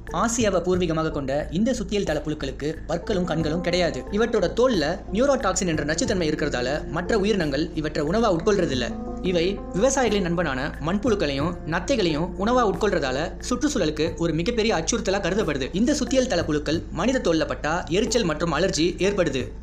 ஆசியாவை பூர்வீகமாக கொண்ட இந்த சுத்தியல் தள புழுக்களுக்கு பற்களும் கண்களும் கிடையாது. இவற்றோட தோல்ல நியூரோடாக்சின் என்ற நச்சுத்தன்மை இருக்கிறதால மற்ற உயிரினங்கள் இவற்றை உணவா உட்கொள்றதில்ல. இவை விவசாயிகளின் நண்பனான மண்புழுக்களையும் நத்தைகளையும் உணவா உட்கொள்றதால சுற்றுச்சூழலுக்கு ஒரு மிகப்பெரிய அச்சுறுத்தலா கருதப்படுது. இந்த சுத்தியல் தள புழுக்கள் மனித தோல்ல பட்டா எரிச்சல் மற்றும் அலர்ஜி ஏற்படுது.